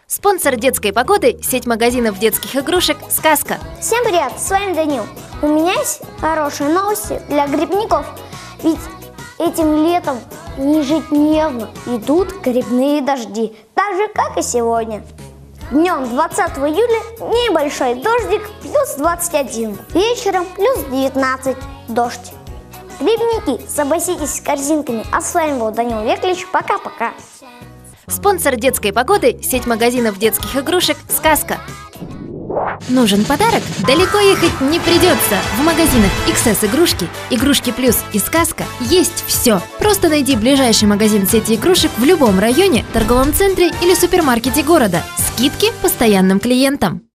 Спонсор детской погоды – сеть магазинов детских игрушек «Сказка». Всем привет, с вами Данил. У меня есть хорошие новости для грибников. Ведь этим летом ежедневно идут грибные дожди, так же, как и сегодня. Днем 20 июля небольшой дождик, плюс 21. Вечером плюс 19, дождь. Грибники, согласитесь с корзинками. А с вами был Данил Веклич. Пока-пока. Спонсор детской погоды – сеть магазинов детских игрушек «Сказка». Нужен подарок? Далеко ехать не придется. В магазинах XS Игрушки, Игрушки Плюс и Сказка есть все. Просто найди ближайший магазин сети игрушек в любом районе, торговом центре или супермаркете города. Скидки постоянным клиентам.